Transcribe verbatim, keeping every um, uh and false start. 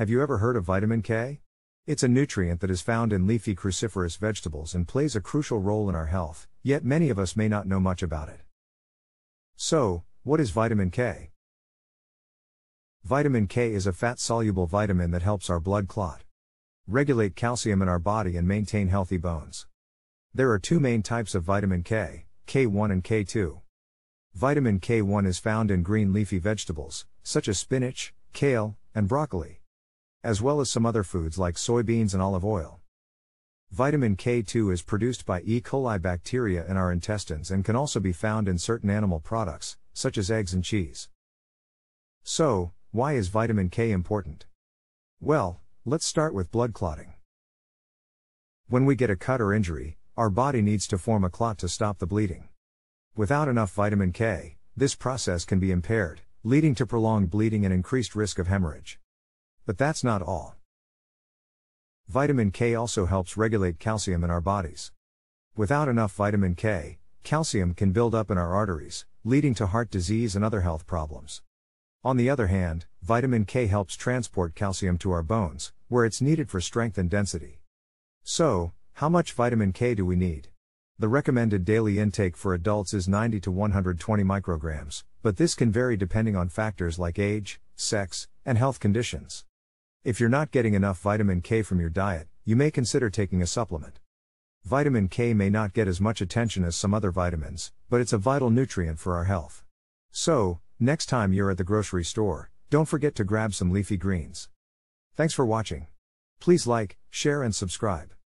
Have you ever heard of vitamin K? It's a nutrient that is found in leafy cruciferous vegetables and plays a crucial role in our health, yet many of us may not know much about it. So, what is vitamin K? Vitamin K is a fat-soluble vitamin that helps our blood clot, regulate calcium in our body and maintain healthy bones. There are two main types of vitamin K, K one and K two. Vitamin K one is found in green leafy vegetables, such as spinach, kale, and broccoli, as well as some other foods like soybeans and olive oil. Vitamin K two is produced by E. coli bacteria in our intestines and can also be found in certain animal products, such as eggs and cheese. So, why is vitamin K important? Well, let's start with blood clotting. When we get a cut or injury, our body needs to form a clot to stop the bleeding. Without enough vitamin K, this process can be impaired, leading to prolonged bleeding and increased risk of hemorrhage. But that's not all. Vitamin K also helps regulate calcium in our bodies. Without enough vitamin K, calcium can build up in our arteries, leading to heart disease and other health problems. On the other hand, vitamin K helps transport calcium to our bones, where it's needed for strength and density. So, how much vitamin K do we need? The recommended daily intake for adults is ninety to one hundred twenty micrograms, but this can vary depending on factors like age, sex, and health conditions. If you're not getting enough vitamin K from your diet, you may consider taking a supplement. Vitamin K may not get as much attention as some other vitamins, but it's a vital nutrient for our health. So, next time you're at the grocery store, don't forget to grab some leafy greens. Thanks for watching. Please like, share and subscribe.